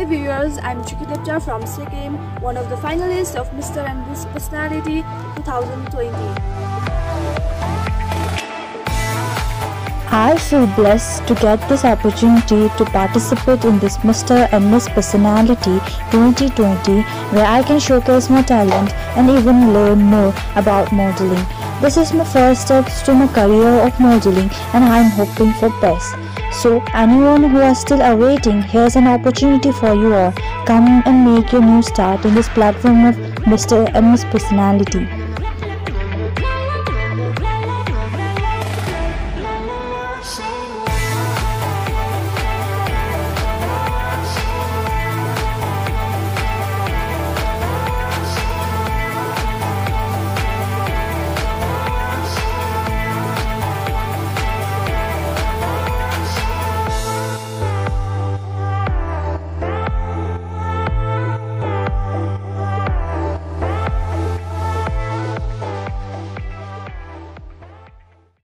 viewers, I'm Chukit from Sikkim, one of the finalists of Mr. and Miss Personality 2020. I feel blessed to get this opportunity to participate in this Mr. and Miss Personality 2020, where I can showcase my talent and even learn more about modeling. This is my first steps to my career of modeling, and I am hoping for best. So anyone who is still awaiting, here's an opportunity for you all. Come and make your new start in this platform of Mr. and Miss Personality.